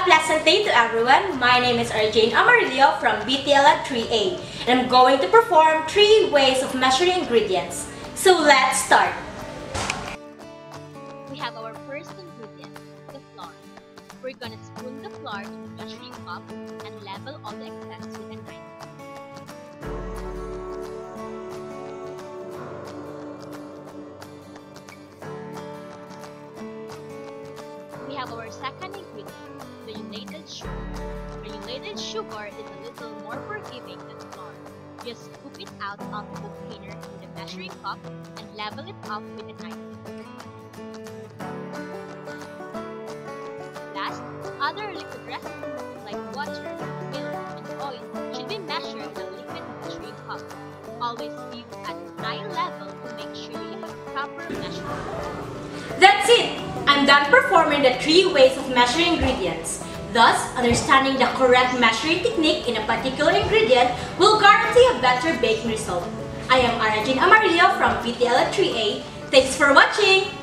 pleasant day to everyone. My name is Arjane Amarillo from BTL 3A, and I'm going to perform 3 ways of measuring ingredients. So let's start. We have our first ingredient, the flour. We're gonna spoon the flour in the measuring cup and level all the excess with a knife. We have our second ingredient, granulated sugar. Granulated sugar is a little more forgiving than flour. Just scoop it out of the container in the measuring cup and level it up with a knife. Last, other liquid recipes like water, milk, and oil should be measured in a liquid measuring cup. Always use at eye level to make sure you have proper measurement. That's it! I'm done performing the 3 ways of measuring ingredients. Thus, understanding the correct measuring technique in a particular ingredient will guarantee a better baking result. I am Arjane Amarillo from BTL 3A. Thanks for watching!